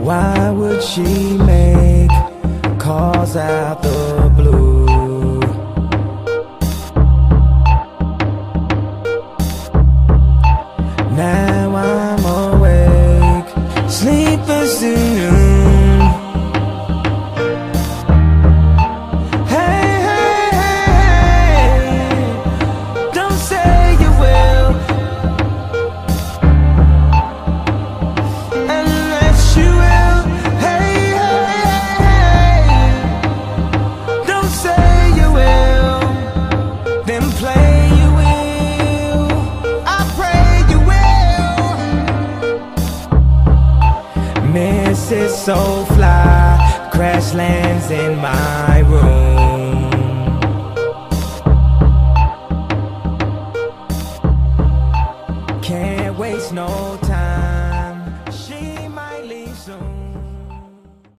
Why would she make calls out the blue? Now I'm awake, sleepless in noon. Hey, hey, hey, don't say you will, unless you will. Hey, hey, hey, don't say you will, then play you will. I pray you will. Mrs. Soulfly crash lands in my room. Can't waste no time.